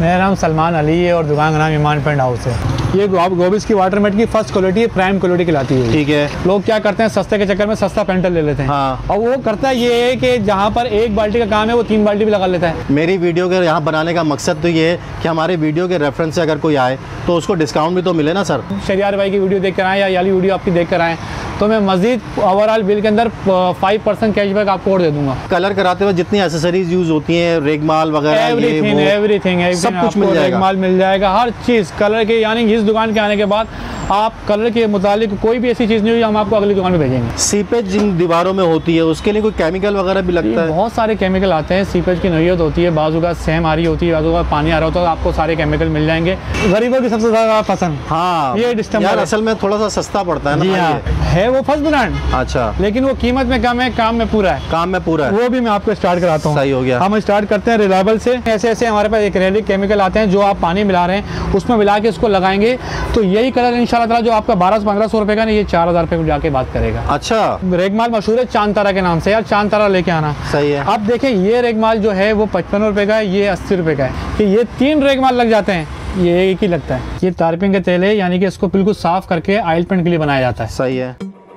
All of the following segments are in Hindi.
मेरा नाम सलमान अली है और दुकान का नाम ईमान पेंट हाउस है। ये गोबिस की वाटर मेट की फर्स्ट क्वालिटी है, प्राइम क्वालिटी कहलाती है। ठीक है। लोग क्या करते हैं, सस्ते के चक्कर में सस्ता पेंटर ले लेते हैं। हाँ। और वो करता ये है कि जहाँ पर एक बाल्टी का काम है वो 3 बाल्टी भी लगा लेता है। मेरी वीडियो के यहाँ बनाने का मकसद तो ये है कि हमारे वीडियो के रेफरेंस से अगर कोई आए तो उसको डिस्काउंट भी तो मिले ना सर। शरियार भाई की वीडियो देख कर आए या याली वीडियो आपकी देख कर आए तो मैं मजीद ओवरऑल बिल के अंदर 5% कैशबैक आपको और दे दूंगा। कलर कराते हुए जितनी एसेसरीज यूज होती हैं, रेगमाल वगैरह, एवरीथिंग सब कुछ मिल जाएगा। रेगमाल मिल जाएगा, हर चीज़ कलर के। यानी इस दुकान के आने के बाद आप कलर के मुतालिक कोई भी ऐसी चीज़ नहीं हुई, हम आपको अगली दुकान में भेजेंगे। सीपेज जिन दीवारों में होती है उसके लिए कोई केमिकल वगैरह भी लगता है? बहुत सारे केमिकल आते हैं। सीपेज की नोयत होती है, बाजू का सेम आ रही होती है, बाजू का पानी आ रहा होता है, आपको सारे केमिकल मिल जाएंगे। गरीबों की सबसे ज़्यादा पसंद। हाँ, ये डिस्टेंबर यार असल में थोड़ा सा सस्ता पड़ता है ना। है वो फर्स्ट ब्रांड। अच्छा। लेकिन वो कीमत में कम है, काम में पूरा है। काम में पूरा है। वो भी मैं आपको स्टार्ट कराता हूँ। सही हो गया। हम स्टार्ट करते हैं रिलायबल से। ऐसे ऐसे हमारे पास एक्रेलिक केमिकल आते हैं जो आप पानी मिला रहे हैं उसमें मिला के इसको लगाएंगे तो यही कलर इंशाल्लाह ताला जो आपका 1200-1500 रुपए का ना, ये 4000 रुपए में जाके बात करेगा। अच्छा। रेगमाल मशहूर है चांद तारा के नाम से, यार चांद तारा लेके आना। सही है। अब देखें ये रेगमाल जो है वो 55 रुपए का है, ये 80 रुपए का है। कि ये 3 रेगमाल लग जाते हैं, ये एक ही लगता है। ये तारपिंग का तेल है, यानी कि इसको बिल्कुल साफ करके ऑयल पेंट के लिए बनाया जाता है। सही है।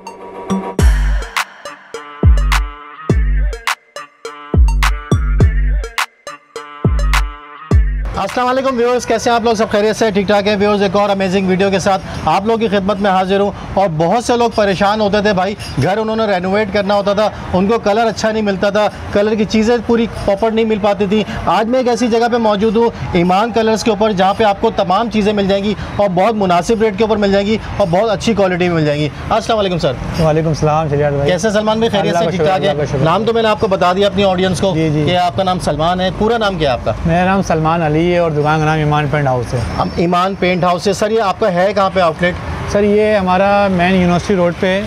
अस्सलाम वालेकुम व्यूअर्स, कैसे हैं आप लोग? सब खैरियत से, ठीक ठाक है व्यूअर्स। एक और अमेजिंग वीडियो के साथ आप लोग की खिदमत में हाजिर हूँ। और बहुत से लोग परेशान होते थे भाई, घर उन्होंने रेनोवेट करना होता था, उनको कलर अच्छा नहीं मिलता था, कलर की चीज़ें पूरी प्रॉपर नहीं मिल पाती थी। आज मैं एक ऐसी जगह पर मौजूद हूँ ईमान कलर्स के ऊपर, जहाँ पर आपको तमाम चीज़ें मिल जाएंगी और बहुत मुनासिब रेट के ऊपर मिल जाएंगी और बहुत अच्छी क्वालिटी में मिल जाएंगी। अस्सलाम वालेकुम सर। वालेकुम सलाम। कैसे सलमान भाई? खैरियत से, ठीक ठाक है? नाम तो मैंने आपको बता दिया अपनी ऑडियंस को कि आपका नाम सलमान है। पूरा नाम क्या है आपका? मेरा नाम सलमान अली है और दुकान का नाम ईमान पेंट हाउस है। हम ईमान पेंट हाउस है। सर ये आपका है कहाँ पे आउटलेट? सर ये हमारा मेन यूनिवर्सिटी रोड पे,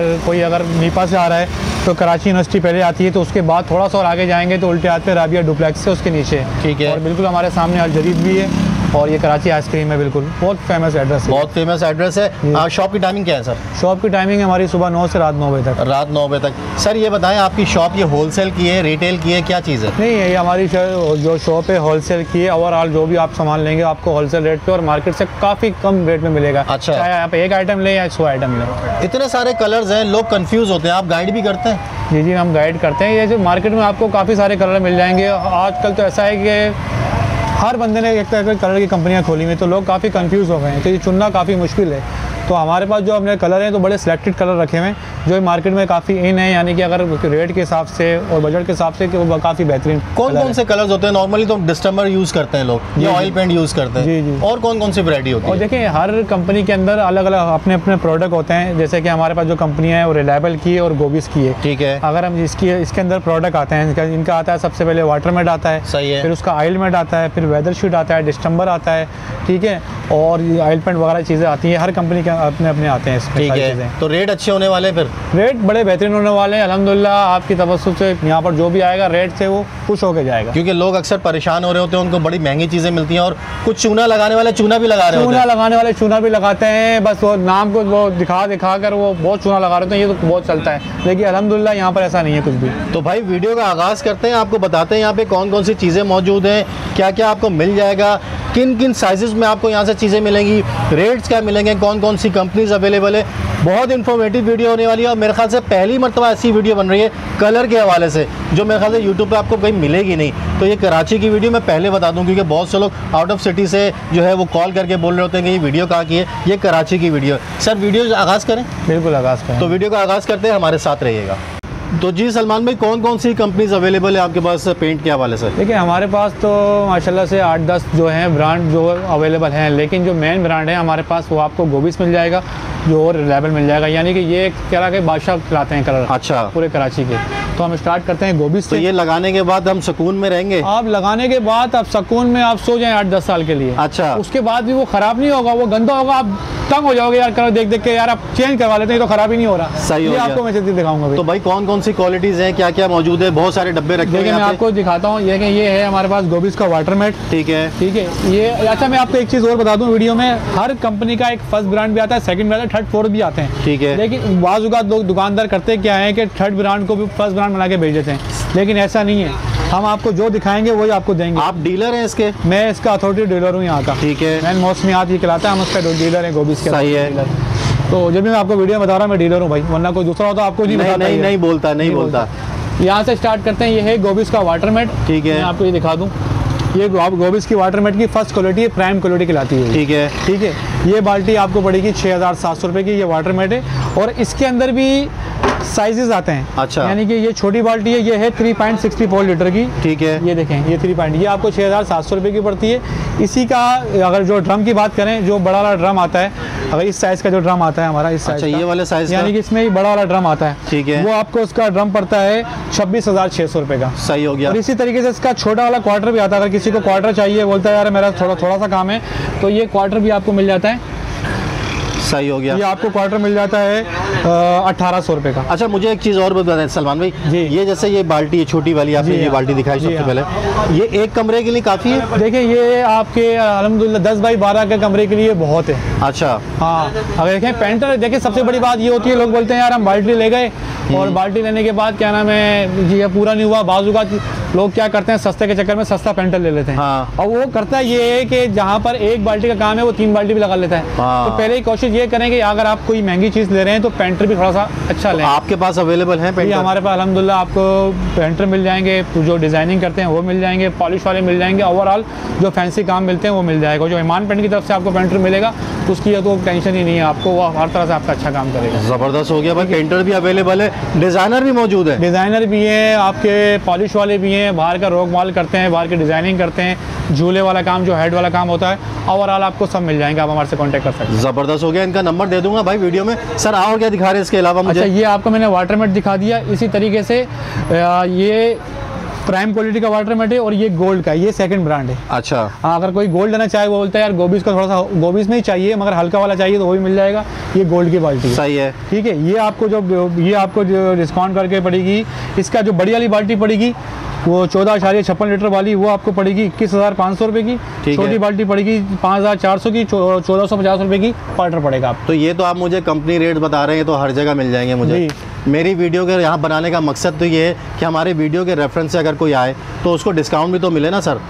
अगर मीपा से आ रहा है तो कराची यूनिवर्सिटी पहले आती है, तो उसके बाद थोड़ा सा और आगे जाएंगे तो उल्टे हाथ पे राबिया डुप्लेक्स है, उसके नीचे। ठीक है। और बिल्कुल हमारे सामने अल जदीद भी है और ये कराची आइसक्रीम है। बिल्कुल बहुत फेमस एड्रेस है। बहुत फेमस एड्रेस है। शॉप की टाइमिंग क्या है सर? शॉप की टाइमिंग हमारी सुबह 9 से रात 9 बजे तक। रात 9 बजे तक। सर ये बताएं, आपकी शॉप ये होलसेल की है, रिटेल की है, क्या चीज़ है? नहीं, ये हमारी जो शॉप है होलसेल की है। ओवरऑल जो भी आप सामान लेंगे आपको होलसेल रेट पे और मार्केट से काफ़ी कम रेट में मिलेगा। अच्छा। चाहे आप एक आइटम लें या 100 आइटम लें। इतने सारे कलर्स हैं, लोग कंफ्यूज होते हैं, आप गाइड भी करते हैं? जी, हम गाइड करते हैं। ये जो मार्केट में आपको काफ़ी सारे कलर मिल जाएंगे। आजकल तो ऐसा है कि हर बंदे ने एक तरह की कलर की कंपनियां खोली हुई, तो लोग काफ़ी कंफ्यूज हो गए हैं, तो ये चुनना काफ़ी मुश्किल है। तो हमारे पास जो अपने कलर हैं तो बड़े सिलेक्टेड कलर रखे हुए हैं जो मार्केट में काफ़ी इन है, यानी कि अगर रेट के हिसाब से और बजट के हिसाब से कि वो काफ़ी बेहतरीन। कौन कौन से कलर्स होते हैं? नॉर्मली तो डिस्टेम्बर यूज़ करते हैं लोग, ये ऑयल पेंट यूज़ करते हैं। जी। और कौन कौन सी वैरायटी होती है? और देखिए हर कंपनी के अंदर अलग अलग अपने अपने प्रोडक्ट होते हैं। जैसे कि हमारे पास जो कंपनियाँ हैं वो रिलायबल की है और गोबिस की है। ठीक है। अगर हम इसके अंदर प्रोडक्ट आते हैं, इनका आता है सबसे पहले वाटर मेट आता है। सही है। फिर उसका ऑयल मेट आता है, फिर वेदर शीट आता है, डिस्टेम्बर आता है। ठीक है। और ऑयल पेंट वगैरह चीज़ें आती हैं, हर कंपनी के अपने अपने आते हैं। ठीक है। तो रेट अच्छे होने वाले? फिर रेट बड़े बेहतरीन होने वाले हैं अल्हम्दुलिल्लाह। आपकी तवज्जुह से यहाँ पर जो भी आएगा रेट से वो खुश होकर जाएगा। क्योंकि लोग अक्सर परेशान हो रहे होते हैं, उनको बड़ी महंगी चीज़ें मिलती हैं और कुछ चूना लगाने वाले चूना भी लगा रहे होते हैं। चूना लगाने वाले चूना भी लगाते हैं, बस वो नाम को वो दिखा कर वो बहुत चूना लगा रहे होते हैं। ये तो बहुत चलता है, लेकिन अल्हम्दुलिल्लाह यहाँ पर ऐसा नहीं है कुछ भी। तो भाई वीडियो का आगाज़ करते हैं, आपको बताते हैं यहाँ पे कौन कौन सी चीज़ें मौजूद हैं, क्या क्या आपको मिल जाएगा, किन किन साइज़ में आपको यहाँ से चीज़ें मिलेंगी, रेट्स क्या मिलेंगे, कौन कौन सी कंपनीज अवेलेबल है। बहुत इन्फॉर्मेटिव वीडियो होने वाली है और मेरे ख्याल से पहली मरतबा ऐसी वीडियो बन रही है कलर के हवाले से, जो मेरे ख्याल से यूट्यूब पे आपको कहीं मिलेगी नहीं। तो ये कराची की वीडियो मैं पहले बता दूं, क्योंकि बहुत से लोग आउट ऑफ सिटी से जो है वो कॉल करके बोल रहे होते हैं कि ये वीडियो कहाँ की है। ये कराची की वीडियो। सर वीडियो आगाज़ करें? बिल्कुल आगाज़ करें। तो वीडियो का आगाज़ करते हैं, हमारे साथ रहिएगा। तो जी सलमान भाई, कौन कौन सी कंपनीज अवेलेबल है आपके पास पेंट के हवाले से? देखिए हमारे पास तो माशाल्लाह से 8-10 जो हैं ब्रांड जो अवेलेबल हैं, लेकिन जो मेन ब्रांड है हमारे पास वो आपको गोबिस मिल जाएगा, जो और रिलायबल मिल जाएगा। यानी कि ये क्या के बादशाह खिलाते हैं कलर। अच्छा। पूरे कराची के। तो हम स्टार्ट करते हैं गोबिस से। तो ये लगाने के बाद हम सुकून में रहेंगे? आप लगाने के बाद आप सुकून में आप सो जाएं 8-10 साल के लिए। अच्छा। उसके बाद भी वो ख़राब नहीं होगा, वो गंदा होगा, आप तंग हो जाओगे यार कलर देख देख के, यार आप चेंज करवा लेते हैं, तो ख़राब ही नहीं हो रहा। सही हो गया। आपको मैं जल्दी दिखाऊंगा। तो भाई कौन कौन सी क्वालिटीज़ हैं, क्या क्या मौजूद है? बहुत सारे डब्बे रखे हैं। मैं आपको दिखाता हूँ। ये है हमारे पास गोबिस का वाटर मेट। ठीक है। ठीक है। ये अच्छा, मैं आपको एक चीज़ और बता दूँ, वीडियो में हर कंपनी का एक फर्स्ट ब्रांड भी आता है, सेकंड भी आता है, थर्ड फोर्थ भी आते हैं। ठीक है। लेकिन बाज़ औक़ात लोग दुकानदार करते क्या है कि थर्ड ब्रांड को भी फर्स्ट ब्रांड बना के भेज देते हैं, लेकिन ऐसा नहीं है। हम आपको जो दिखाएंगे वही आपको देंगे। आप डीलर हैं इसके? मैं इसका अथॉरिटी डीलर हूँ यहाँ का। ठीक है। मैं मौसमियात ये कहलाता है, हम उसका डीलर है गोबिस के। सही है। तो जब भी मैं आपको वीडियो में बता रहा हूँ मैं डीलर हूँ भाई, वरना कोई दूसरा हो तो आपको नहीं बोलता। यहाँ से स्टार्ट करते हैं। ये है गोबिस का वाटर मेट। ठीक है। मैं आपको ये दिखा दूँ, ये गोबिस की वाटर मेट की फर्स्ट क्वालिटी है, प्राइम क्वालिटी कहलाती है। ठीक है। ठीक है। ये बाल्टी आपको पड़ेगी 6,700 रुपये की। ये वाटर मेट है और इसके अंदर भी साइजेस आते हैं। अच्छा। यानी कि ये छोटी बाल्टी है, ये है 3.64 लीटर की। ठीक है। ये देखें, ये 3 ये आपको 6,700 रुपये की पड़ती है। इसी का अगर जो ड्रम की बात करें, जो बड़ा वाला ड्रम आता है, अगर इस साइज़ का जो ड्रम आता है हमारा, इस साइज़ अच्छा, ये वाले साइज़ यानी कि इसमें ही बड़ा वाला ड्रम आता है। ठीक है। वो आपको उसका ड्रम पड़ता है 26,600 रुपये का। सही हो गया। और इसी तरीके से इसका छोटा वाला क्वार्टर भी आता है। अगर किसी को क्वार्टर चाहिए, बोलता है यार मेरा थोड़ा सा काम है, तो ये क्वार्टर भी आपको मिल जाता है। सही हो गया। ये आपको क्वार्टर मिल जाता है 1,800 रुपये का। अच्छा, मुझे एक चीज़ और बताएं सलमान भाई जी, ये जैसे ये बाल्टी है छोटी वाली, आपने ये बाल्टी दिखाई सबसे पहले, ये एक कमरे के लिए काफ़ी है? देखिए, ये आपके अल्हम्दुलिल्लाह 10x12 के कमरे के लिए बहुत है। अच्छा। हाँ, अगर देखें पेंटर, देखिए सबसे बड़ी बात ये होती है, लोग बोलते हैं यार हम बाल्टी ले गए और बाल्टी लेने के बाद क्या नाम है जी, ये पूरा नहीं हुआ। बाजू का लोग क्या करते हैं, सस्ते के चक्कर में सस्ता पेंटर ले लेते हैं। हाँ। और वो करता है ये है कि जहाँ पर एक बाल्टी का काम है वो 3 बाल्टी भी लगा लेता है। हाँ। तो पहले ही कोशिश ये करें कि अगर आप कोई महंगी चीज़ ले रहे हैं तो पेंटर भी थोड़ा सा अच्छा लें। आपके पास अवेलेबल है पेंटर? हमारे पास अल्हम्दुलिल्लाह आपको पेंटर मिल जाएंगे, जो डिज़ाइनिंग करते हैं वो मिल जाएंगे, पॉलिश वाले मिल जाएंगे, ओवरऑल जो फैंसी काम मिलते हैं वो मिल जाएगा। जो ईमान पेंट की तरफ से आपको पेंटर मिलेगा उसकी तो टेंशन ही नहीं है आपको, वो हर तरह से आपका अच्छा काम करेगा। ज़बरदस्त हो गया भाई। पेंटर भी अवेलेबल है, डिज़ाइनर भी मौजूद है? डिज़ाइनर भी हैं, आपके पॉलिश वाले भी हैं, बाहर का रोक माल करते हैं, बाहर की डिज़ाइनिंग करते हैं, झूले वाला काम जो हेड वाला काम होता है, ओवरऑल आपको सब मिल जाएंगे। आप हमारे से कॉन्टैक्ट कर सकते हैं। ज़बरदस्त हो गया। इनका नंबर दे दूंगा भाई वीडियो में। सर और क्या दिखा रहे हैं इसके अलावा मुझे? अच्छा, ये आपको मैंने वाटर मेट दिखा दिया। इसी तरीके से ये प्राइम क्वालिटी का वाटर मेट है और ये गोल्ड का, ये सेकंड ब्रांड है। अच्छा। हाँ, अगर कोई गोल्ड लेना चाहे, वो बोलता है यार गोबिस का थोड़ा सा गोबिस में ही चाहिए मगर हल्का वाला चाहिए, तो वो भी मिल जाएगा। ये गोल्ड की बाल्टी है। सही है। ठीक है। ये आपको जो डिस्काउंट करके पड़ेगी, इसका जो बड़ी वाली बाल्टी पड़ेगी वो 14.56 लीटर वाली, वो आपको पड़ेगी 21,500 रुपये की। छोटी बाल्टी पड़ेगी 5,400 की, 1,450 रुपये की क्वार्टर पड़ेगा आप। तो ये तो आप मुझे कंपनी रेट बता रहे हैं, तो हर जगह मिल जाएंगे मुझे। मेरी वीडियो के यहाँ बनाने का मकसद तो ये है कि हमारे वीडियो के रेफरेंस से अगर कोई आए तो उसको डिस्काउंट भी तो मिले ना सर।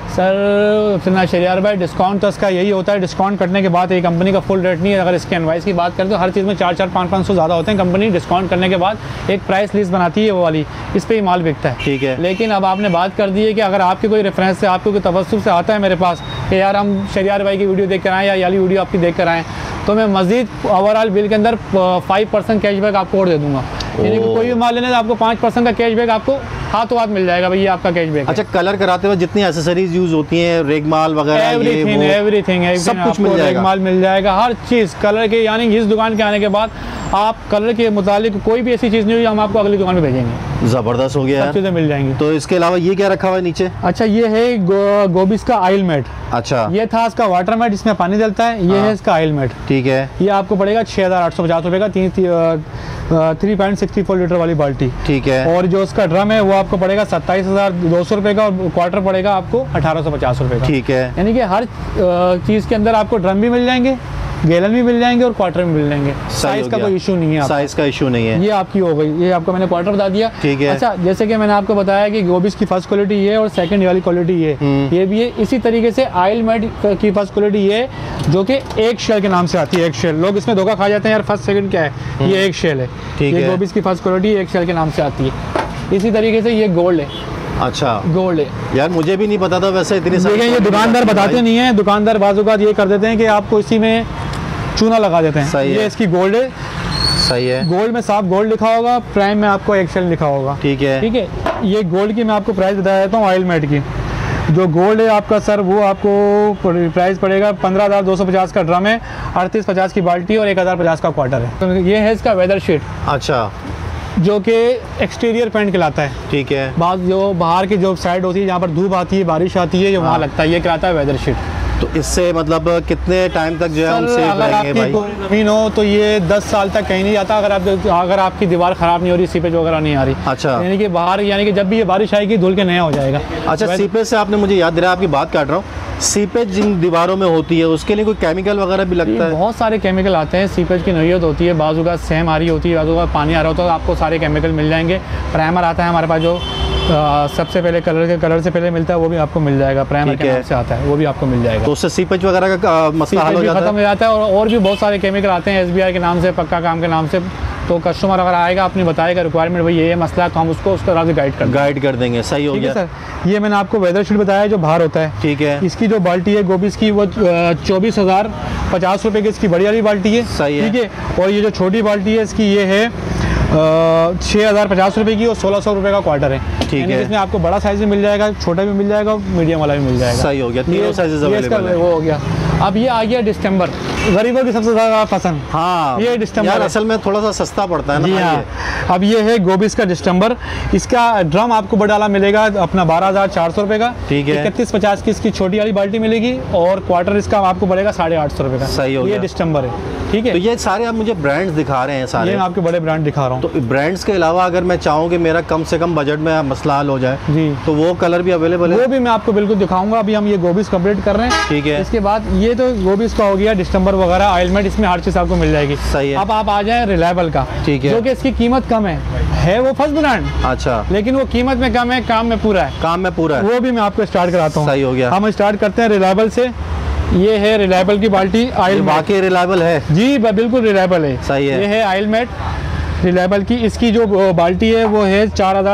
सर शरियार भाई, डिस्काउंट तो इसका यही होता है, डिस्काउंट करने के बाद ये कंपनी का फुल रेट नहीं है। अगर इसके इनवाइस की बात करें तो हर चीज़ में 400, 500 ज़्यादा होते हैं। कंपनी डिस्काउंट करने के बाद एक प्राइस लिस्ट बनाती है, वो वाली, इस पर ही माल बिकता है। ठीक है। लेकिन अब आपने बात कर दी है कि अगर आपके कोई रेफरेंस से, आपको कोई तवज्जुह से आता है मेरे पास कि यार हम शरियार भाई की वीडियो देख कर आएँ या वाली वीडियो आपकी देख कर आएँ, तो मैं मज़ीद ओवरऑल बिल के अंदर 5% कैशबैक आपको और दे दूँगा। यानी कि कोई भी माल लेने तो आपको 5% का कैशबैक आपको हाथों हाथ मिल जाएगा भैया, आपका कैशबैक। अच्छा, कलर कराते हुए जितनी एसेसरीज यूज होती हैं, रेगमाल वगैरह, एवरीथिंग सब कुछ मिल जाएगा। रेगमाल मिल जाएगा, हर चीज़ कलर के। यानी इस दुकान के आने के बाद आप कलर के मुतालिक कोई भी ऐसी चीज़ नहीं हुई, हम आपको अगली दुकान में भेजेंगे। ज़बरदस्त हो गया, सब चीज़ें मिल जाएंगी। तो इसके अलावा ये क्या रखा हुआ है नीचे? अच्छा, ये है गोबिस का ऑयल मेट। अच्छा। ये था इसका वाटर मेट, इसमें पानी डलता है। ये है इसका ऑयल मेट। ठीक है। ये आपको पड़ेगा 6,850 रुपये का, 3.64 लीटर वाली बाल्टी। ठीक है। और जो उसका ड्रम है वो आपको पड़ेगा 27,200 रुपये का, और क्वार्टर पड़ेगा आपको 1,850 रुपये का। ठीक है। यानी कि हर चीज़ के अंदर आपको ड्रम भी मिल जाएंगे, गैलन भी मिल जाएंगे और क्वार्टर भी मिल जाएंगे। साइज का कोई इशू नहीं है, साइज का इशू नहीं है। ये आपकी हो गई, ये आपको मैंने क्वार्टर बता दिया। ठीक है। अच्छा, जैसे कि मैंने आपको बताया कि गोबिस की फर्स्ट क्वालिटी ये और सेकंड वाली क्वालिटी ये भी है। इसी तरीके से ऑयल मेट की फर्स्ट क्वालिटी ये, जो कि एक शेल के नाम से आती है। एक शेल, लोग इसमें धोखा खा जाते हैं यार फर्स्ट सेकंड क्या है, ये एक शेल है। ये गोबिस की फर्स्ट क्वालिटी एक शेल के नाम से आती है। इसी तरीके से ये गोल्ड है। अच्छा, गोल्ड है यार, मुझे भी नहीं पता था वैसे इतनी सारी। ये दुकानदार बताते नहीं है, दुकानदार बाज़-औक़ात ये कर देते हैं कि आपको इसी में चूना लगा देते हैं। सही ये है। इसकी गोल्ड है। सही है। गोल्ड में साफ गोल्ड लिखा होगा, प्राइम में आपको एक्सेल लिखा होगा। ठीक है। ठीक है। ये गोल्ड की मैं आपको प्राइस बता देता हूँ। ऑयल मेट की जो गोल्ड है आपका सर, वो आपको प्राइस पड़ेगा 15,250 का ड्रम है, 3850 की बाल्टी और 1,050 का क्वार्टर है। तो ये है इसका वेदर शीट। अच्छा। जो कि एक्सटीरियर पेंट कहलाता है। ठीक है। जो बाहर की जो साइड होती है, जहाँ पर धूप आती है, बारिश आती है, जो वहाँ लगता है, ये कहलाता है वेदर शीट। तो इससे मतलब कितने टाइम तक जो है हम सेफ रहेंगे भाई? ज़मीन हो तो ये 10 साल तक कहीं नहीं जाता, अगर आपकी दीवार ख़राब नहीं हो रही, सीपेज वगैरह नहीं आ रही। अच्छा। यानी कि बाहर, यानी कि जब भी ये बारिश आएगी धुल के नया हो जाएगा। अच्छा, सीपेज से आपने मुझे याद दिलाया, आपकी बात काट रहा हूँ। सीपेज जिन दीवारों में होती है उसके लिए कोई केमिकल वगैरह भी लगता है? बहुत सारे केमिकल आते हैं। सीपेज की नोयत होती है, बाजू का सेम आ रही होती है, बाजू का पानी आ रहा होता है, आपको सारे केमिकल मिल जाएंगे। प्राइमर आता है हमारे पास, जो सबसे पहले कलर से पहले मिलता है, वो भी आपको मिल जाएगा, प्राइमर के नाम से आता है, वो भी आपको मिल जाएगा। तो उससे सीपेज वगैरह का मसला हल हो जाता है, खत्म हो जाता है। और भी बहुत सारे केमिकल आते हैं SBI के नाम से, पक्का काम के नाम से। तो कस्टमर अगर आएगा, अपनी बताएगा रिक्वायरमेंट, भाई ये मसला है, तो हम उसको उस तरह से गाइड कर देंगे। सही हो गया सर। ये मैंने आपको वेदर शीट बताया जो बाहर होता है, ठीक है। इसकी जो बाल्टी है गोबिस की, वो 24,050 रुपये की इसकी बड़ी वाली बाल्टी है, सही है। ठीक है। और ये जो छोटी बाल्टी है इसकी, ये है 6,050 रुपये की, और 1,600 रुपये का क्वार्टर है, ठीक है। इसमें आपको बड़ा साइज भी मिल जाएगा, छोटा भी मिल जाएगा, मीडियम वाला भी मिल जाएगा। सही हो गया, तीनों साइजेस अवेलेबल है। वो हो गया। अब ये आ गया डिस्टेंबर, गरीबों की सबसे ज़्यादा पसंद। हाँ, ये डिस्टेंबर यार असल में थोड़ा सा सस्ता पड़ता है ना। जी हाँ। अब ये है गोबिस का डिस्टेंबर। इसका ड्रम आपको बड़ा वाला मिलेगा अपना 12,400 रुपये का, ठीक है। 3150 की इसकी छोटी वाली बाल्टी मिलेगी, और क्वार्टर इसका आपको पड़ेगा 850 रुपये का। सही हो गया। ये डिस्टेंबर है, ठीक है। तो ये सारे आप मुझे ब्रांड्स दिखा रहे हैं सारे, ये मैं आपके बड़े ब्रांड दिखा रहा हूँ। तो ब्रांड्स के अलावा अगर मैं चाहूँ कि मेरा कम से कम बजट में मसला हल हो जाए, जी, तो वो कलर भी अवेलेबल है? वो भी मैं आपको बिल्कुल दिखाऊंगा। अभी हम ये गोबिस कंप्लीट कर रहे हैं, ठीक है। इसके बाद ये तो गोबिस का हो गया, डिस्टेंबर वगैरह, आइलमेट, इसमें हर चीज़ आपको मिल जाएगी। सही है। अब आप आ जाएं रिलायबल का, ठीक है, जो कि इसकी कीमत कम है वो फर्स्ट ब्रांड, अच्छा, लेकिन वो कीमत में कम है, काम में पूरा है। काम में पूरा है, वो भी मैं आपको स्टार्ट कराता हूँ। सही हो गया। हम स्टार्ट करते हैं रिलायबल से। ये है रिलायबल की बाल्टी, आयल बाकी रिलायबल है जी, बिल्कुल रिलायबल है। सही है। ये है आयल मेट रिलायबल की, इसकी जो बाल्टी है वो है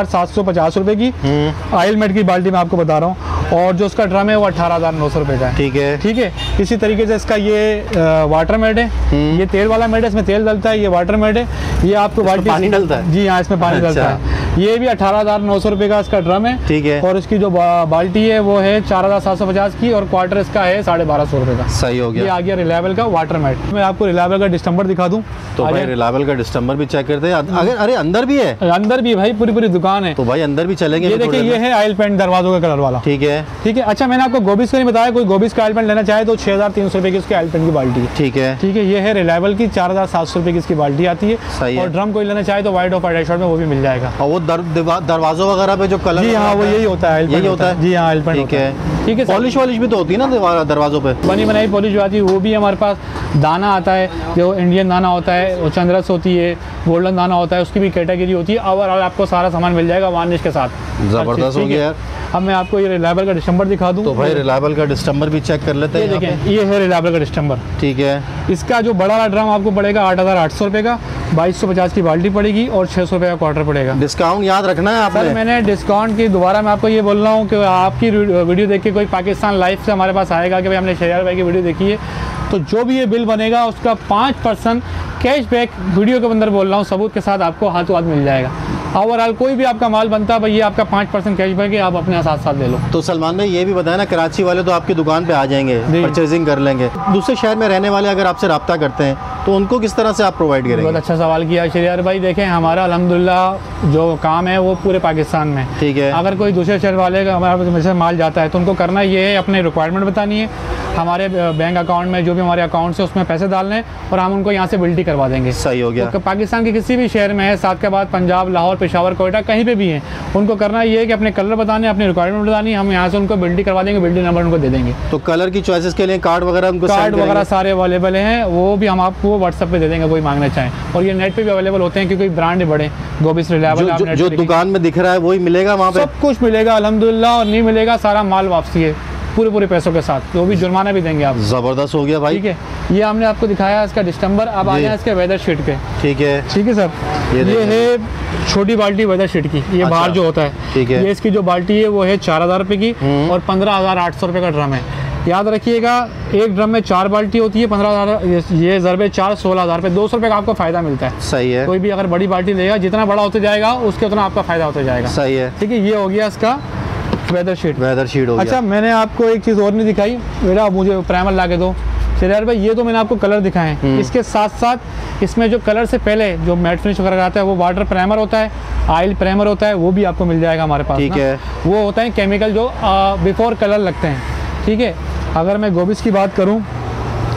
4,750 रुपये की। आयल मेट की बाल्टी मैं आपको बता रहा हूँ। और जो उसका ड्रम है वो 18,900 रुपये का है, ठीक है, ठीक है। इसी तरीके से इसका ये वाटर मेड है, ये तेल वाला मेड है, इसमें तेल डलता है। ये वाटर मेड है, ये आपको बाल्टी पानी डलता है, जी हाँ, इसमें पानी डलता है। ये भी 18,900 रुपये का इसका ड्रम है, ठीक है। और इसकी जो बाल्टी है वो है 4,750 की, और क्वार्टर इसका है 1250 रुपये का। सही हो गया। ये आ गया रिलायबल का वाटर मेट। मैं आपको रिलायबल का डिस्टेंबर दिखा दूं, तो भाई रिलायबल का डिस्टेंबर भी चेक करते हैं। अगर अरे अंदर भी है, अंदर भी भाई पूरी दुकान है, तो भाई अंदर भी चलेंगे। ये देखिए, ये है ऑयल पेंट दरवाजों का कलर वाला, ठीक है, ठीक है। अच्छा, मैंने आपको गोबिस का नहीं बताया, कोई गोबिस का ऑयल पेंट लेना चाहे तो 6,300 रुपये की उसकी ऑयल पेंट की बाल्टी है, ठीक है, ठीक है। ये है रिलायबल की 4,700 रुपये की इसकी बाल्टी आती है। सही है। और ड्रम कोई लेना चाहे तो वाइट और वाइट शॉर्ट में वो भी मिल जाएगा। और वो दरवाजों वगैरह पे जो कलर, जी हाँ, वो यही होता है, यही होता है, जी हाँ, ऑयल पेंट, ठीक है, ठीक है। पॉलिश वॉलिश भी तो होती है ना दरवाजों पे, बनी बनाई पॉलिश जो आती है, वो भी हमारे पास। दाना आता है, जो इंडियन दाना होता है, वो चंद्रस होती है, गोल्डन दाना होता है, उसकी भी कैटेगरी होती है। ओवरऑल आपको सारा सामान मिल जाएगा वार्निश के साथ। जबरदस्त हो गया यार। अब मैं आपको ये रिलायबल का डिस्टेंबर दिखा दूं। तो भाई रिलायबल का डिस्टेंबर भी चेक कर लेते हैं। ये देखें, ये है रिलायबल का डिस्टेंबर, ठीक है। इसका जो बड़ा वाला ड्रम आपको पड़ेगा 8,800 रुपये का, 2,250 की बाल्टी पड़ेगी, और 600 रुपये का क्वार्टर पड़ेगा। डिस्काउंट याद रखना है आपने। सर, मैंने डिस्काउंट की दोबारा मैं आपको ये बोल रहा हूँ कि आपकी वीडियो देख के कोई पाकिस्तान लाइव से हमारे पास आएगा कि भाई हमने शहरियार भाई की वीडियो देखी है, तो जो भी ये बिल बनेगा उसका 5% कैशबैक, वीडियो के अंदर बोल रहा हूँ, सबूत के साथ आपको हाथों हाथ मिल जाएगा। ओवरऑल कोई भी आपका माल बनता है भाई, ये आपका 5% कैशबैक है, आप अपने साथ ले लो। तो सलमान भाई ये भी बताया ना, कराची वाले तो आपकी दुकान पे आ जाएंगे, परचेजिंग कर लेंगे। दूसरे शहर में रहने वाले अगर आपसे रब्ता करते हैं तो उनको किस तरह से आप प्रोवाइड करेंगे? बहुत अच्छा सवाल किया शहरियार भाई। देखें, हमारा अल्हम्दुलिल्लाह जो काम है वो पूरे पाकिस्तान में, ठीक है। अगर कोई दूसरे शहर वाले का हमारे से माल जाता है तो उनको करना ये है, अपने रिक्वायरमेंट बतानी है, हमारे बैंक अकाउंट में जो भी हमारे अकाउंट है उसमें पैसे डालने हैं, और हम उनको यहाँ से बिल्टी करवा देंगे। सही हो गया। तो पाकिस्तान के किसी भी शहर में है, सादकाबाद, पंजाब, लाहौर, पेशावर, कोयटा, कहीं पे भी हैं, उनको करना ये है कि अपने कलर बताने, अपनी रिक्वायरमेंट बतानी, हम यहाँ से उनको बिल्टी करवा देंगे, बिल्टी नंबर उनको दे देंगे। तो कलर की चॉइसेस के लिए कार्ड वगैरह उनको कार्ड वगैरह सारे अवेलेबल हैं, वो भी हम आपको व्हाट्सएप पे दे देंगे, कोई मांगना चाहें। और ये नेट पे भी अवेलेबल होते हैं, क्योंकि ब्रांड बड़े गोबिस रिलायबल, जो दुकान में दिख रहा है वही मिलेगा वहाँ पे, सब कुछ मिलेगा अल्हम्दुलिल्लाह। और नहीं मिलेगा सारा माल वापसी है पूरे पैसों के साथ, तो भी जुर्माना भी देंगे आप। जबरदस्त हो गया भाई, ठीक है। ये हमने आपको दिखाया इसका डिस्टेंबर। अब आ जाए इसके वेदर शीट पे, ठीक है, ठीक है सर। ये है छोटी बाल्टी वेदर शीट की, ये अच्छा, बाहर जो होता है, ठीक है। ये इसकी जो बाल्टी है वो है 4,000 रुपये की, और 15,800 रुपये का ड्रम है। याद रखिएगा, एक ड्रम में 4 बाल्टी होती है, 15,000, ये ज़रबे 4, 16,000 रुपये, 200 रुपये का आपको फायदा मिलता है। सही है। कोई भी अगर बड़ी बाल्टी लेगा, जितना बड़ा होते जाएगा उसके उतना आपका फायदा होता जाएगा। सही है, ठीक है। ये हो गया इसका वेदर शीट हो गया। अच्छा, मैंने आपको एक चीज़ और नहीं दिखाई, बेटा मुझे प्राइमर ला के दो। शहरियार भाई, ये तो मैंने आपको कलर दिखाए हैं, इसके साथ साथ इसमें जो कलर से पहले जो मैट फिनिश वगैरह आता है वो वाटर प्राइमर होता है, ऑयल प्राइमर होता है, वो भी आपको मिल जाएगा हमारे पास। ठीक है। वो होता है केमिकल जो बिफोर कलर लगते हैं, ठीक है। अगर मैं गोबिस की बात करूँ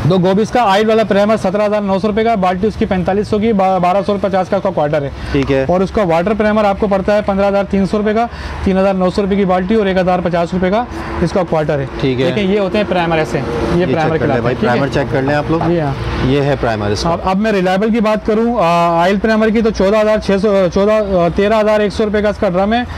दो गोबिस का ऑयल वाला प्राइमर 17,900 रुपये का, बाल्टी उसकी 4500 की, 1250 का उसका क्वार्टर है। ठीक है। और उसका वाटर प्राइमर आपको पड़ता है 15,300 रुपये का, 3,900 रुपये की बाल्टी और 1,050 रुपये का इसका क्वार्टर है। ठीक है। लेकिन ये होते हैं प्राइमर ऐसे, ये प्राइमर चेक कर ले भाई, प्राइमर चेक कर लें आप लोग। ये है प्राइमर इसका। अब मैं रिलायबल की बात करूँ ऑयल प्राइमर की, तो 13,100 रुपये का इसका ड्रम है,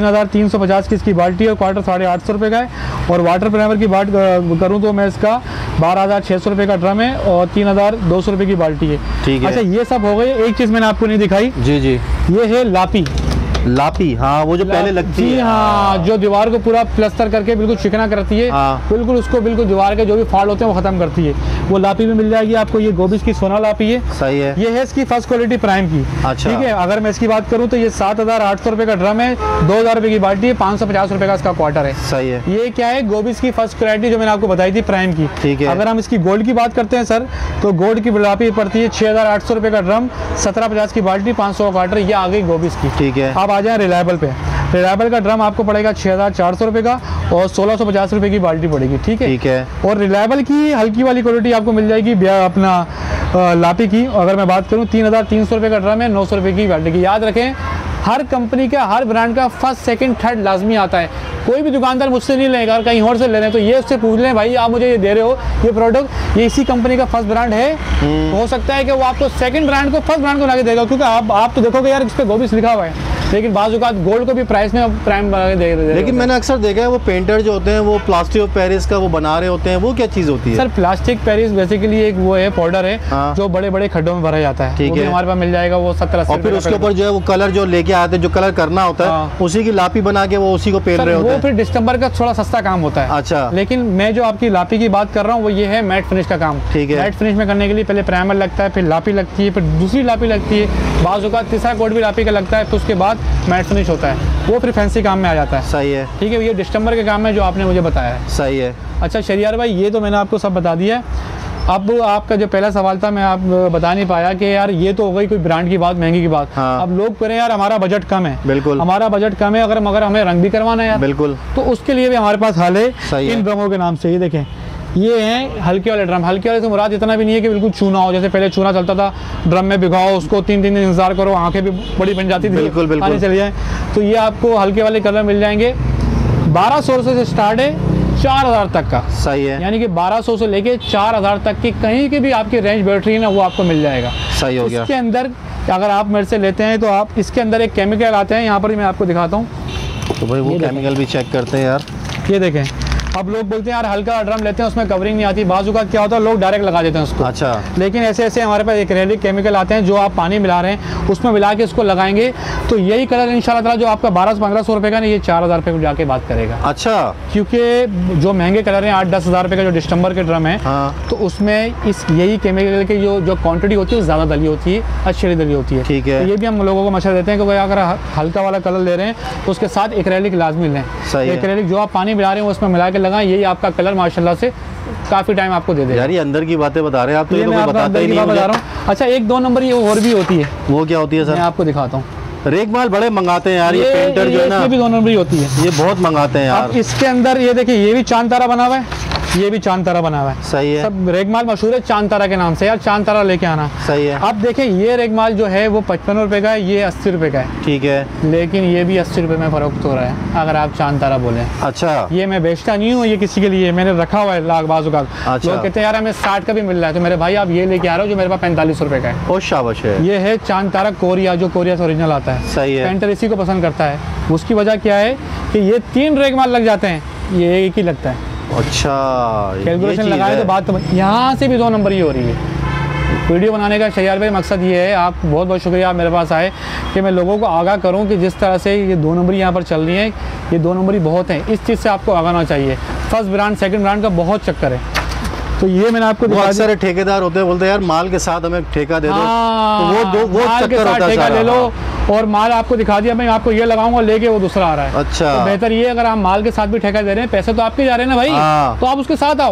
3,350 की इसकी बाल्टी है, क्वार्टर 850 रुपये का है। और वाटर प्राइमर की बात करूँ तो मैं इसका 12,600 रुपये का ड्रम है और 3,200 रुपये की बाल्टी है। ठीक है। अच्छा, ये सब हो गए। एक चीज़ मैंने आपको नहीं दिखाई, जी जी, ये है लापी। लापी, हाँ वो जो पहले लगती है। हाँ, जो दीवार को पूरा प्लास्टर करके बिल्कुल चिकना करती है। हाँ। बिल्कुल उसको बिल्कुल दीवार के जो भी फॉल्ट होते हैं वो खत्म करती है, वो लापी भी मिल जाएगी आपको। ये गोबिस की सोना लापी है। सही है। ये है इसकी फर्स्ट क्वालिटी प्राइम की। अच्छा। ठीक है। अगर मैं इसकी बात करूँ तो ये 7,800 रुपये का ड्रम है, 2,000 रुपये की बाल्टी है, 550 रुपये का इसका क्वार्टर है। सही है। ये क्या है, गोबिस की फर्स्ट क्वालिटी जो मैंने आपको बताई थी प्राइम की। ठीक है। अगर हम इसकी गोल्ड की बात करते हैं सर, तो गोल्ड की लापी पड़ती है 6,800 रुपये का ड्रम, 1750 की बाल्टी, 500 का क्वार्टर। ये आ गई गोबिस की। ठीक है। अब आ जाए रिलायबल पे। रिलायबल का ड्रम आपको पड़ेगा 6,400 रुपये का और 1,650 रुपये की बाल्टी पड़ेगी। ठीक है। ठीक है। और रिलायबल की हल्की वाली क्वालिटी आपको मिल जाएगी अपना लापी की। अगर मैं बात करूं 3,300 रुपये का ड्रम है, 900 रुपये की बाल्टी की। याद रखें, हर कंपनी का, हर ब्रांड का फर्स्ट सेकंड थर्ड लाजमी आता है। कोई भी दुकानदार मुझसे नहीं लेगा, कहीं और से ले रहे हैं तो ये उससे पूछ लें, भाई आप मुझे ये दे रहे हो ये प्रोडक्ट, ये इसी कंपनी का फर्स्ट ब्रांड है। हो सकता है कि वो आपको सेकंड ब्रांड को फर्स्ट ब्रांड को ला के देगा, क्योंकि आप तो देखोगे यार इस पर गोबिस लिखा हुआ है, लेकिन बाज़-औक़ात गोल्ड को भी प्राइस में प्राइम बना के दे। लेकिन मैंने अक्सर देखा है वो पेंटर जो होते हैं वो प्लास्टर ऑफ पेरिस का वो बना रहे होते हैं, वो क्या चीज़ होती है? सर, प्लास्टिक पेरिस बेसिकली एक वो है पाउडर है। हाँ। जो बड़े बड़े खड्डों में भरा जाता है। ठीक है। हमारे पास मिल जाएगा वो 70-80 और फिर उसके ऊपर जो है वो कलर जो लेके आते हैं, जो कलर करना होता है, हाँ। उसी की लापी बना के वो उसी को पेल रहे होते वो हैं। फिर दिसंबर का थोड़ा सस्ता काम होता है। अच्छा। लेकिन मैं जो आपकी लापी की बात कर रहा हूँ वो ये है मैट फिनिश का काम। ठीक है। मैट फिनिश में करने के लिए पहले प्राइमर लगता है, फिर लापी लगती है, फिर दूसरी लापी लगती है, बाज़-औक़ात तीसरा कोट भी लापी का लगता है, फिर उसके बाद मैट फिनिश होता है। वो फिर फैंसी काम में आ जाता है। सही है। ठीक है। ये दिसंबर के काम है जो आपने मुझे बताया है। सही है। अच्छा शरियार भाई, ये तो मैंने आपको सब बता दिया। अब आपका जो पहला सवाल था मैं आप बता नहीं पाया कि यार ये तो हो गई कोई ब्रांड की बात, महंगी की बात। हाँ। अब लोग करें यार हमारा बजट कम है। बिल्कुल। हमारा बजट कम है, अगर हमें रंग भी करवाना है यार, बिल्कुल, तो उसके लिए भी हमारे पास हल है। सही है। इन ड्रमों के नाम से ये देखें, ये हैं हल्के वाले ड्रम। हल्के वाले से मुराद इतना भी नहीं है कि बिल्कुल चूना हो, जैसे पहले चूना चलता था, ड्रम में भिगाओ उसको 3 दिन इंतजार करो, आंखें भी बड़ी बन जाती थी, बिल्कुल बिल्कुल पानी चली जाए। तो ये आपको हल्के वाले कलर मिल जाएंगे। 1200 से स्टार्ट है 4,000 तक का। सही है। यानी कि 1200 से लेके 4,000 तक की कहीं की भी आपकी रेंज बैटरी है ना, वो आपको मिल जाएगा। सही हो गया। इसके अंदर अगर आप मेरे से लेते हैं तो आप इसके अंदर एक केमिकल आते हैं, यहाँ पर ही मैं आपको दिखाता हूँ। तो भाई वो केमिकल भी चेक करते हैं यार। ये देखें, अब लोग बोलते हैं यार हल्का ड्रम लेते हैं उसमें कवरिंग नहीं आती, बाज़-औक़ात क्या होता है लोग डायरेक्ट लगा देते हैं उसको। अच्छा। लेकिन ऐसे ऐसे हमारे पास एक्रेलिक केमिकल आते हैं जो आप पानी मिला रहे हैं उसमें मिला के उसको लगाएंगे तो यही कलर इंशाल्लाह ताला जो आपका 1200-1500 रुपये का नहीं, ये 4,000 रुपये में जाके बात करेगा। अच्छा। क्योंकि जो महंगे कलर हैं 8-10 हज़ार रुपये का जो दिसंबर के ड्रम है, हाँ। तो उसमें इस यही केमिकल की जो क्वांटिटी होती है वो ज़्यादा दली होती है, अच्छी दली होती है। ठीक है। तो ये भी हम लोगों को मशवरा देते हैं कि भाई अगर हल्का वाला कलर ले रहे हैं तो उसके साथ एक्रेलिक लाजमी लें। सही है। एक्रेलिक जो आप पानी मिला रहे हैं उसमें मिला के लगाएं, यही आपका कलर माशाल्लाह से काफ़ी टाइम आपको दे देगा। यार ये अंदर की बातें बता रहे हैं आप, तो ये ये तो मैं कोई आपको बताता अंदर ही की नहीं बात बता मुझे। रहा हूँ। अच्छा, एक 2 नंबर ये और भी होती है, वो क्या होती है मैं सर? आपको दिखाता हूँ। रेक माल बड़े मंगाते हैं यार, ये पेंटर जो है ना, इसमें भी 2 नंबर ही होती है। ये बहुत मंगाते हैं यार। अब इसके अंदर ये देखिए, ये भी चांद तारा बना हुआ है, ये भी चांद तारा बना हुआ है। सही है। सब रेगमाल मशहूर है चांद तारा के नाम से, यार चांद तारा लेके आना। सही है। अब देखें, ये रेगमाल जो है वो 55 रुपये का है, ये 80 रुपये का है। ठीक है। लेकिन ये भी 80 रुपये में फ़र्क हो रहा है अगर आप चांद तारा बोलें। अच्छा। ये मैं बेचता नहीं हूँ, ये किसी के लिए मैंने रखा हुआ है लाख बाज़-औक़ात। अच्छा। लोग कहते हैं यार हमें 60 का भी मिल रहा है, तो मेरे भाई आप ये लेके आ रहे हो जो मेरे पास 45 रुपये का है। बहुत शाबाश है। ये है चांद तारा कोरिया, जो कोरिया से ओरिजिनल आता है। सही है। पेंटर इसी को पसंद करता है। उसकी वजह क्या है कि ये 3 रेगमाल लग जाते हैं, ये एक ही लगता है। अच्छा, कैलकुलेशन लगाए तो बात तो यहाँ से भी 2 नंबर ही हो रही है। वीडियो बनाने का शैयार भाई मकसद ये है, आप बहुत बहुत शुक्रिया आप मेरे पास आए कि मैं लोगों को आगाह करूं कि जिस तरह से ये 2 नंबरी यहाँ पर चल रही है, ये 2 नंबरी बहुत हैं, इस चीज़ से आपको आगाह होना चाहिए। फर्स्ट ब्रांड सेकंड ब्रांड का बहुत चक्कर है। तो ये मैंने आपको बहुत सारे ठेकेदार होते हैं, बोलते हैं यार माल के साथ हमें ठेका दे दो, तो वो माल के चक्कर साथ होता है ठेका सारा। ले लो और माल आपको दिखा दिया मैं आपको ये लगाऊंगा, लेके वो दूसरा आ रहा है। अच्छा। तो बेहतर ये अगर आप माल के साथ भी ठेका दे रहे हैं, पैसे तो आपके जा रहे हैं ना भाई, हाँ। तो आप उसके साथ आओ।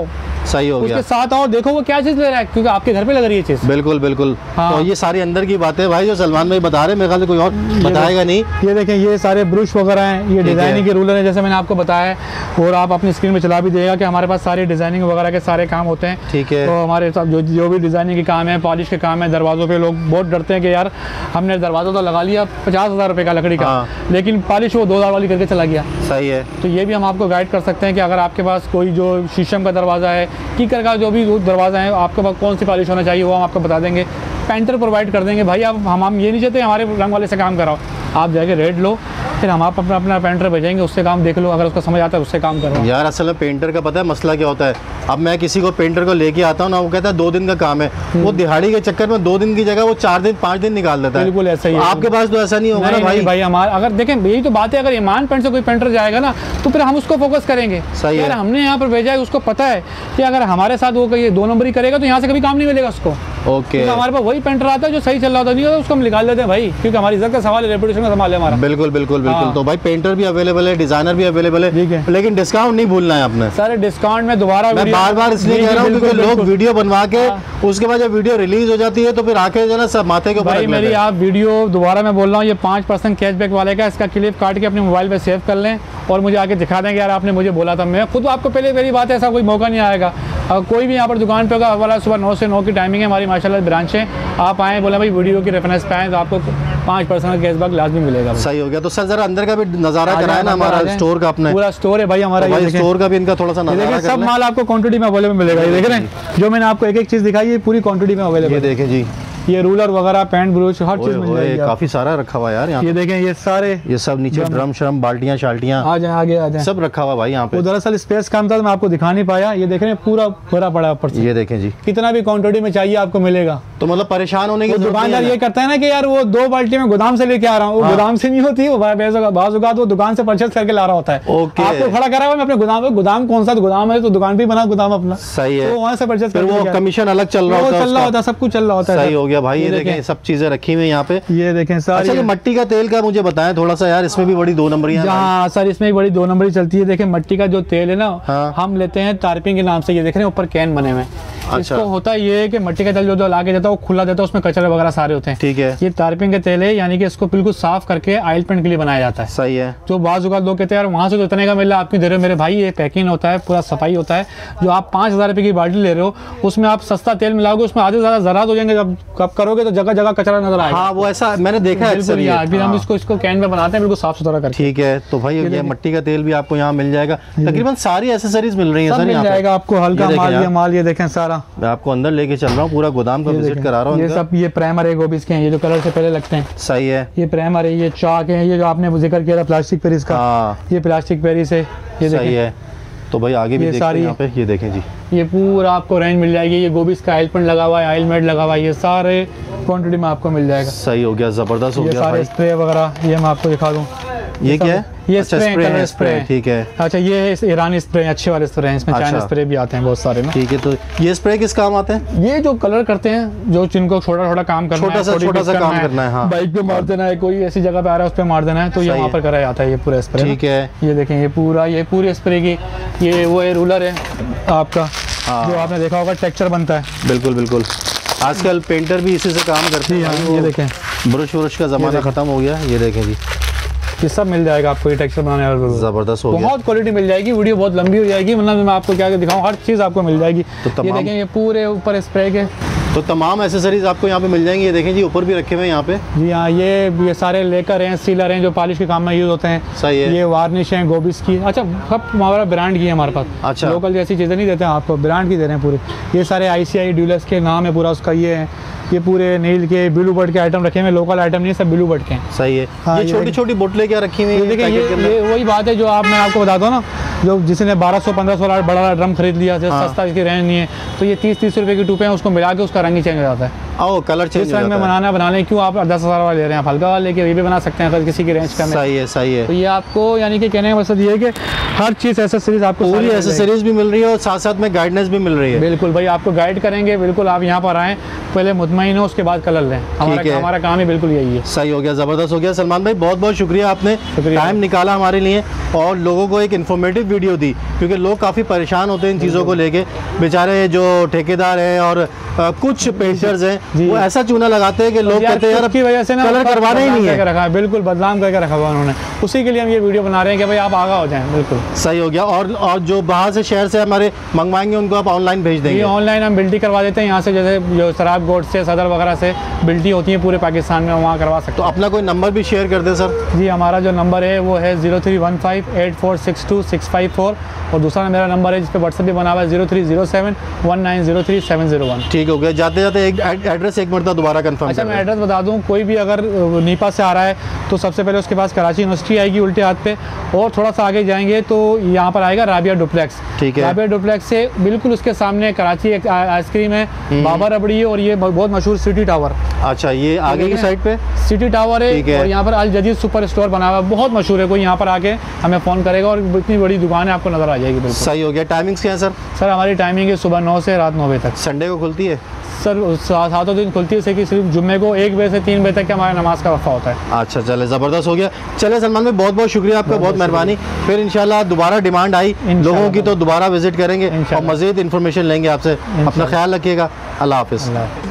सही हो गया। उसके साथ और देखो वो क्या चीज़ ले रहा है, क्योंकि आपके घर पे लग रही है चीज़। बिल्कुल बिल्कुल। हाँ। तो ये सारी अंदर की बातें भाई जो सलमान भाई बता रहे हैं, मेरे ख्याल से कोई और बताएगा नहीं। ये देखें ये सारे ब्रश वगैरह हैं, ये डिजाइनिंग के रूलर है जैसे मैंने आपको बताया है, और आप अपनी स्क्रीन में चला भी देगा कि हमारे पास सारी डिजाइनिंग वगैरह के सारे काम होते हैं। ठीक है। तो हमारे साथ जो भी डिजाइनिंग के काम है, पॉलिश के काम है, दरवाजों पे लोग बहुत डरते हैं कि यार हमने दरवाजा तो लगा लिया 50,000 रुपये का लकड़ी का, हाँ। लेकिन पॉलिश वो 2,000 वाली करके चला गया। सही है। तो ये भी हम आपको गाइड कर सकते हैं कि अगर आपके पास कोई जो शीशम का दरवाज़ा है, कीकर का जो भी दरवाज़ा है, आपके पास कौन सी पॉलिश होना चाहिए वो हम आपको बता देंगे। पेंटर प्रोवाइड कर देंगे भाई, आप हम ये नहीं चाहते हमारे रंग वाले से काम कराओ, आप जाके रेट लो, फिर हम आप अपना पेंटर भेजेंगे, उससे काम देख लो, अगर उसको समझ आता है उससे काम करो। यार असल में पेंटर का पता है मसला क्या होता है, अब मैं किसी को पेंटर को लेके आता हूँ ना, वो कहता है 2 दिन का काम है, वो दिहाड़ी के चक्कर में 2 दिन की जगह वो 4 दिन 5 दिन निकाल देता है। बिल्कुल ऐसा ही है। आपके पास तो ऐसा नहीं होगा ना भाई। भाई हमारा अगर देखें यही तो बात है, अगर ईमान पेंट से कोई पेंटर जाएगा ना तो फिर हम उसको फोकस करेंगे। सही है। यार हमने यहाँ पर भेजा है, उसको पता है कि अगर हमारे साथ वो ये 2 नंबरी करेगा तो यहाँ से कभी काम नहीं मिलेगा उसको। ओके। तो हमारे पास वही पेंटर आता है जो सही चल रहा होता नहीं होता, उसको हम निकाल देते हैं भाई, क्योंकि हमारी इज्जत का सवाल है, रेपुटेशन का सवाल है हमारा। बिल्कुल बिल्कुल बिल्कुल। हाँ। तो भाई पेंटर भी अवेलेबल है, डिजाइनर भी अवेलेबल ठीक है, है। लेकिन डिस्काउंट नहीं भूलना है आपने। सारे डिस्काउंट में दोबारा मैं बार बार इसलिए कह रहा हूँ क्योंकि लोग वीडियो बनवा के उसके बाद जब वीडियो रिलीज हो जाती है तो फिर आके जो ना सब माथे के ऊपर भाई मेरी आप वीडियो दोबारा मैं बोल रहा हूँ, ये 5% कैशबैक वाले का, इसका क्लिप काट के अपने मोबाइल पे सेव कर लें और मुझे आके दिखा दें कि यार आपने मुझे बोला था। मैं खुद आपको पहले मेरी बात है, ऐसा कोई मौका नहीं आएगा। कोई भी यहाँ पर दुकान पे होगा, वाला सुबह 9 से 9 की टाइमिंग है हमारी माशाल्लाह ब्रांच है, आप आएँ बोले भाई वीडियो की रेफरेंस पे आएँ तो आपको 5% कैशबैक लाजमी मिलेगा। सही हो गया। तो सर जरा अंदर का भी नजारा कराया ना हमारा स्टोर का, अपने पूरा स्टोर है भाई हमारा, भाई स्टोर का भी इनका थोड़ा सा नजारा सब माल आपको क्वांटिटी में अवेलेबल मिलेगा। ये देख रहे हैं जो मैंने आपको एक एक चीज दिखाई है पूरी क्वांटिटी में अवेलेबल। ये देखें जी, ये रूलर वगैरह, पेंट ब्रश, हर चीज मिल जाएगी। काफी सारा रखा हुआ यार यहाँ। ये देखें ये सारे, ये सब नीचे ड्रम शरम बाल्टियां शाल्टियां आ जाए आगे आ जाए, सब रखा हुआ भाई यहाँ पे। दरअसल स्पेस कम था तो मैं आपको दिखा नहीं पाया। ये देख रहे हैं पूरा भरा पड़ा ऊपर से। ये देखें जी, कितना भी क्वांटिटी में चाहिए आपको मिलेगा। तो मतलब परेशान होने की दुकानदार ये करता है ना कि यार वो 2 बाल्टी में गोदाम से लेके आ रहा हूँ, वो गोदाम से नहीं होती, वो बाज़-औक़ात वो दुकान से परचेज करके ला रहा होता है। आपको खड़ा करा हुआ मैं अपने गोदाम पे, गोदाम कौन सा गोदाम है तो दुकान पे बना गोदाम अपना। सही है। तो वहाँ से परचेज फिर वो कमीशन अलग चल रहा होता है, सब कुछ चल रहा होता है। सही हो गया भाई। ये देखें सब चीजें रखी हुई यहाँ पे। ये देखें सारी। अच्छा मट्टी का तेल का मुझे बताएं थोड़ा सा यार, इसमें भी बड़ी 2 नंबरी है। हाँ सर इसमें भी बड़ी 2 नंबरी चलती है। देखें मट्टी का जो तेल है ना, हाँ। हम लेते हैं तारपिंग के नाम से। ये देख रहे हैं ऊपर कैन बने हुए। अच्छा। इसको होता ये है कि मट्टी का तेल जो लाके जाता है वो खुला देता है, उसमें कचरे वगैरह सारे होते हैं। ठीक है। ये तारपिंग का तेल है, यानी कि इसको बिल्कुल साफ करके ऑयल पेंट के लिए बनाया जाता है। सही है। जो बाज़-औक़ात लोग कहते हैं यार वहाँ से तो इतने का मिल रहा है, आपकी दे रहे हो मेरे भाई, ये पैकिंग होता है, पूरा सफाई होता है। जो आप 5,000 रुपये की बाल्टी ले रहे हो उसमें आप सस्ता तेल मिलाओगे, उसमें आधे ज़्यादा ज़रात हो जाएंगे, जब कब करोगे तो जगह जगह कचरा नजर आएगा। हाँ वो ऐसा मैंने देखा है अक्सर। फिर हम इसको कैन में बनाते हैं बिल्कुल साफ सुथरा करके। ठीक है। तो भाई ये मट्टी का तेल भी आपको यहाँ मिल जाएगा, तकरीबन सारी एसेसरीज मिल रही है सर यहाँ पे। आपको हल्का माल ये देखें सारा। मैं आपको अंदर लेके चल रहा हूँ, पूरा गोदाम का विजिट करा रहा हूँ। ये सब ये प्राइमर है गोबिस के हैं, ये जो कलर से पहले लगते हैं। सही है। ये प्राइमर है, ये चाक है, ये जो आपने जिक्र किया था प्लास्टिक पेरिस का, ये प्लास्टिक पेरिस है। ये सही है। तो भाई आगे भी देखते हैं यहाँ पे। ये देखें जी, ये पूरा आपको रेंज मिल जाएगी। ये गोबिस का ऑयल पेंट लगा हुआ है, ऑयल मेड लगा हुआ है, ये सारे क्वांटिटी में आपको मिल जाएगा। सही हो गया, जबरदस्त हो गया। सारे स्प्रे वगैरह ये मैं आपको दिखा दूँ। ये क्या है? ये अच्छा, स्प्रे। ठीक है। अच्छा ये ईरानी स्प्रे अच्छे वाले स्प्रे हैं, इसमें चाइना स्प्रे भी आते हैं बहुत सारे ना। ठीक है। तो ये स्प्रे किस काम आते हैं? ये जो कलर करते हैं, जो जिनको छोटा काम करना है, छोटा सा काम करना है, हाँ। बाइक पे मार देना है, कोई ऐसी जगह पे आ रहा है उस पे मार देना है, तो ये वहाँ पर कराया जाता है ये पूरा स्प्रे। ठीक है। ये देखें ये पूरी स्प्रे की ये वो रूलर है आपका, जो आपने देखा होगा टेक्सचर बनता है। बिल्कुल बिल्कुल। आजकल पेंटर भी इसी से काम करते हैं। ये देखें ब्रश व्रश का जमाना खत्म हो गया। ये देखें जी, ये सब मिल जाएगा आपको, ये टेक्सचर बनाने वाला जबरदस्त हो गया। बहुत क्वालिटी मिल जाएगी, वीडियो बहुत लंबी हो जाएगी, मतलब मैं आपको क्या दिखाऊं, हर चीज़ आपको मिल जाएगी। तो ये देखें ये पूरे ऊपर स्प्रे के तो तमाम एसेसरीज आपको यहाँ पे मिल जाएंगी। ये देखें जी ऊपर भी रखे हुए हैं यहाँ पे। जी हाँ, ये सारे लेकर हैं, सीलर हैं जो पॉलिश के काम में यूज़ होते हैं। सही है। ये वार्निश हैं गोबिस की। अच्छा सब हमारा ब्रांड की है हमारे पास। अच्छा। लोकल जैसी चीज़ें नहीं देते हैं आपको, ब्रांड की दे रहे हैं पूरे। ये सारे ICI ड्यूलर्स के नाम है पूरा उसका। ये है, ये पूरे नील के ब्लू बर्ड के आइटम रखे हुए, लोकल आइटम नहीं, सब ब्लू बर्ड के हैं। सही है। हाँ, ये छोटी छोटी बोतलें क्या रखी हुई हैं? देखिए ये वही बात है जो मैं आपको बताता हूँ ना, जो जिसने 1200-1500 बड़ा ड्रम खरीद लिया, सस्ता इसकी रेंज नहीं है, तो ये 30-30 रुपये की टूपे हैं, उसको मिला के उसका रंग ही चेंज हो जाता है। कलर चेंज जिस रंग में बना लें, क्यों आप 10,000 वाला ले रहे हैं, हल्का वाला लेके ये भी बना सकते हैं अगर किसी की रेंज कम है। सही है। सही है। तो ये आपको यानी कि कहने का मकसद ये है कि हर चीज़ एसेसरीज आपको पूरी एसेसरीज भी मिल रही है और साथ साथ में गाइडेंस भी मिल रही है। बिल्कुल भाई, आपको गाइड करेंगे। बिल्कुल आप यहाँ पर आएँ, पहले मुतमईन हो, उसके बाद कलर लें। हमारा काम ही बिल्कुल यही है। सही हो गया, ज़बरदस्त हो गया। सलमान भाई बहुत बहुत शुक्रिया, आपने टाइम निकाला हमारे लिए और लोगों को एक इन्फॉर्मेटिव वीडियो दी, क्योंकि लोग काफ़ी परेशान होते हैं इन चीज़ों को लेके। बेचारे जो ठेकेदार हैं और कुछ पेशर्स हैं वो ऐसा चूना लगाते हैं कि लोग कहते हैं यार की वजह से ना कलर करवाना ही नहीं है, रखा है, बिल्कुल बदनाम करके रखा हुआ उन्होंने। उसी के लिए हम ये वीडियो बना रहे हैं कि भाई आप आगा हो जाएं। बिल्कुल सही हो गया। और जो बाहर से शहर से हमारे मंगवाएंगे उनको आप ऑनलाइन भेज देंगे? ऑनलाइन हम बिल्टी करवा देते हैं यहाँ से, जैसे जो सराब गोट से, सदर वगैरह से बिल्टी होती है पूरे पाकिस्तान में, वहाँ करवा सकते हैं। तो अपना कोई नंबर भी शेयर कर दे सर। जी, हमारा जो नंबर है वो है 031584626654 और दूसरा मेरा नंबर है जिस पर व्हाट्सएप भी बना हुआ है 030719033701। ठीक हो गया। जाते जाते एक एड्रेस एक मरतबा दोबारा कंफर्म। अच्छा, मैं एड्रेस बता दूं, कोई भी अगर नीपा से आ रहा है तो सबसे पहले उसके पास कराची यूनिवर्सिटी आएगी उल्टे हाथ पे, और थोड़ा सा आगे जाएंगे तो यहाँ पर आएगा राबिया डुप्लेक्स। ठीक है। राबिया डुप्लेक्स से बिल्कुल उसके सामने कराची एक आइसक्रीम है, बाबा रबड़ी है, और ये बहुत मशहूर सिटी टावर। अच्छा, ये आगे की साइड पे सिटी टावर है और यहाँ पर अल जदीद सुपर स्टोर बना हुआ है, बहुत मशहूर है। कोई यहाँ पर आके हमें फ़ोन करेगा और इतनी बड़ी दुकान है, आपको नज़र आ जाएगी। बिल्कुल सही हो गया। टाइमिंग्स क्या है सर? सर हमारी टाइमिंग है सुबह 9 से रात 9 बजे तक। संडे को खुलती है? सर 7 दिन खुलती है, कि सिर्फ जुम्मे को 1 बजे से 3 बजे तक का हमारा नमाज का वक्फा होता है। अच्छा, चले ज़बरदस्त हो गया। चले सलमान भाई बहुत बहुत शुक्रिया आपका, बहुत मेहरबानी। फिर इंशाल्लाह दोबारा डिमांड आई लोगों की तो दोबारा विजिट करेंगे और मज़ीद इन्फॉर्मेशन लेंगे आपसे। अपना ख्याल रखिएगा। अल्लाह हाफ़िज़।